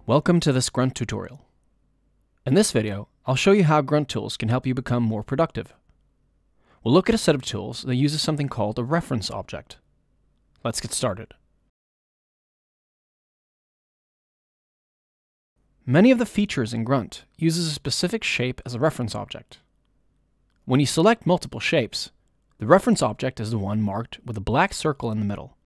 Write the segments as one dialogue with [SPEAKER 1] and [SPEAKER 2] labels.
[SPEAKER 1] Welcome to this Grunt tutorial. In this video, I'll show you how Grunt.Tools can help you become more productive. We'll look at a set of tools that uses something called a reference object. Let's get started. Many of the features in Grunt uses a specific shape as a reference object. When you select multiple shapes, the reference object is the one marked with a black circle in the middle.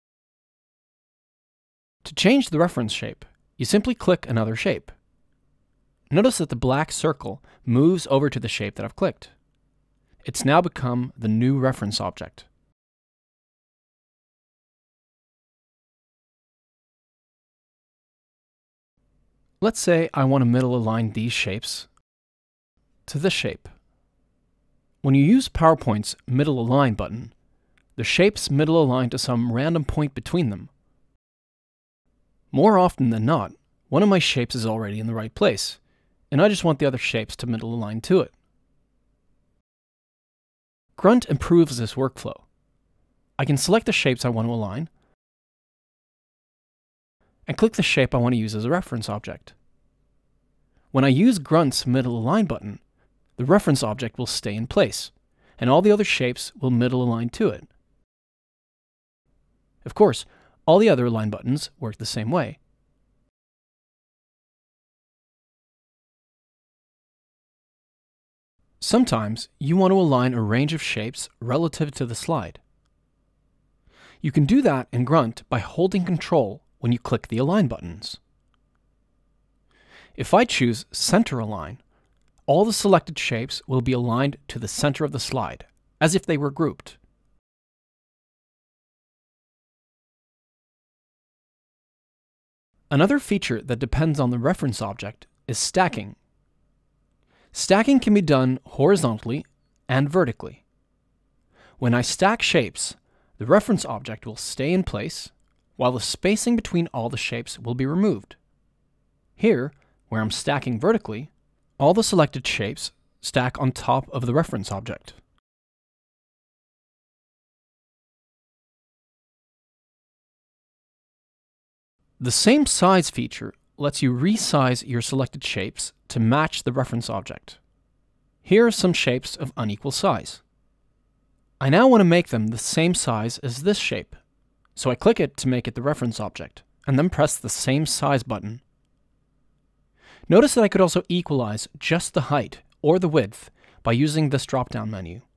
[SPEAKER 1] To change the reference shape, you simply click another shape. Notice that the black circle moves over to the shape that I've clicked. It's now become the new reference object. Let's say I want to middle align these shapes to this shape. When you use PowerPoint's Middle Align button, the shapes middle align to some random point between them. More often than not, one of my shapes is already in the right place, and I just want the other shapes to middle align to it. Grunt improves this workflow. I can select the shapes I want to align, and click the shape I want to use as a reference object. When I use Grunt's Middle Align button, the reference object will stay in place, and all the other shapes will middle align to it. Of course, all the other align buttons work the same way. Sometimes you want to align a range of shapes relative to the slide. You can do that in Grunt by holding Control when you click the Align buttons. If I choose Center Align, all the selected shapes will be aligned to the center of the slide, as if they were grouped. Another feature that depends on the reference object is stacking. Stacking can be done horizontally and vertically. When I stack shapes, the reference object will stay in place, while the spacing between all the shapes will be removed. Here, where I'm stacking vertically, all the selected shapes stack on top of the reference object. The Samesize feature lets you resize your selected shapes to match the reference object. Here are some shapes of unequal size. I now want to make them the same size as this shape, so I click it to make it the reference object, and then press the Same Size button. Notice that I could also equalize just the height or the width by using this drop-down menu.